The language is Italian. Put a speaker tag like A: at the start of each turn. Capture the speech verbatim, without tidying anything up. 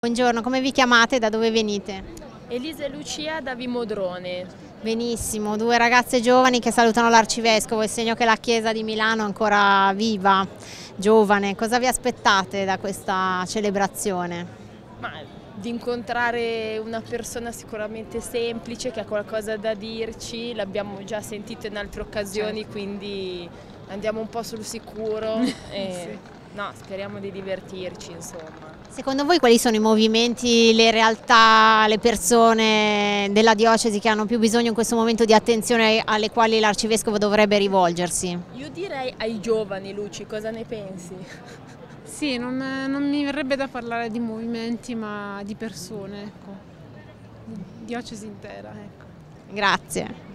A: Buongiorno, come vi chiamate? Da dove venite?
B: Elisa e Lucia da Vimodrone.
A: Benissimo, due ragazze giovani che salutano l'Arcivescovo, è segno che la Chiesa di Milano è ancora viva, giovane. Cosa vi aspettate da questa celebrazione?
B: Ma di incontrare una persona sicuramente semplice che ha qualcosa da dirci, l'abbiamo già sentito in altre occasioni, certo. Quindi andiamo un po' sul sicuro e sì. No, speriamo di divertirci, insomma.
A: Secondo voi quali sono i movimenti, le realtà, le persone della diocesi che hanno più bisogno in questo momento di attenzione alle quali l'Arcivescovo dovrebbe rivolgersi?
B: Io direi ai giovani, Luci, cosa ne pensi?
C: Sì, non, non mi verrebbe da parlare di movimenti ma di persone, ecco, di diocesi intera. Ecco.
A: Grazie.